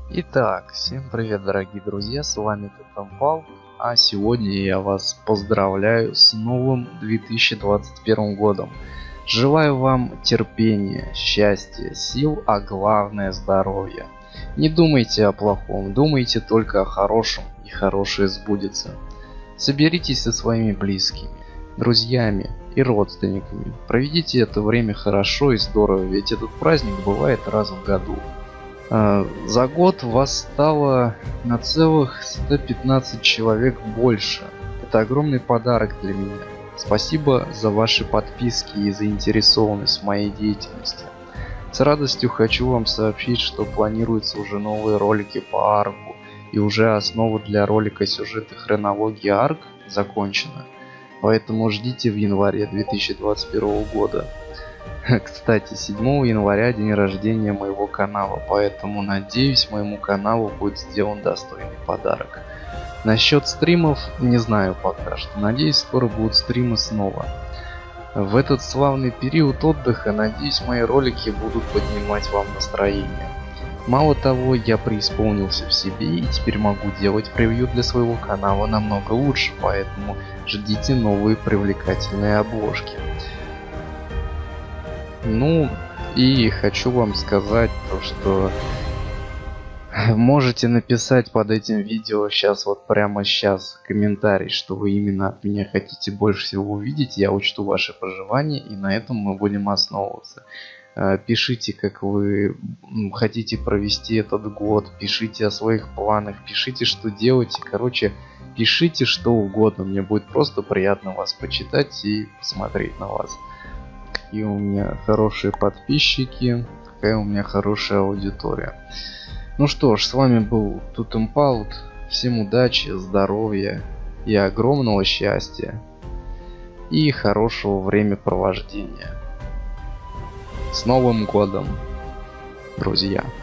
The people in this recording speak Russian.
Итак, всем привет, дорогие друзья, с вами Тотемпал, а сегодня я вас поздравляю с новым 2021 годом. Желаю вам терпения, счастья, сил, а главное здоровья. Не думайте о плохом, думайте только о хорошем, и хорошее сбудется. Соберитесь со своими близкими, друзьями и родственниками. Проведите это время хорошо и здорово, ведь этот праздник бывает раз в году. За год вас стало на целых 115 человек больше. Это огромный подарок для меня. Спасибо за ваши подписки и заинтересованность в моей деятельности. С радостью хочу вам сообщить, что планируются уже новые ролики по арку, и уже основа для ролика сюжета хронологии арк закончена. Поэтому ждите в январе 2021 года. Кстати, 7 января день рождения моего канала, поэтому надеюсь, моему каналу будет сделан достойный подарок. Насчет стримов не знаю пока что, надеюсь, скоро будут стримы снова. В этот славный период отдыха, надеюсь, мои ролики будут поднимать вам настроение. Мало того, я преисполнился в себе и теперь могу делать превью для своего канала намного лучше, поэтому ждите новые привлекательные обложки. Ну и хочу вам сказать то, что можете написать под этим видео сейчас, вот прямо сейчас, комментарий, что вы именно от меня хотите больше всего увидеть. Я учту ваши пожелания, и на этом мы будем основываться. Пишите, как вы хотите провести этот год, пишите о своих планах, пишите, что делаете. Короче, пишите что угодно, мне будет просто приятно вас почитать и посмотреть на вас. И у меня хорошие подписчики, какая у меня хорошая аудитория. Ну что ж, с вами был Тотемпал. Всем удачи, здоровья и огромного счастья. И хорошего времяпровождения. С Новым годом, друзья!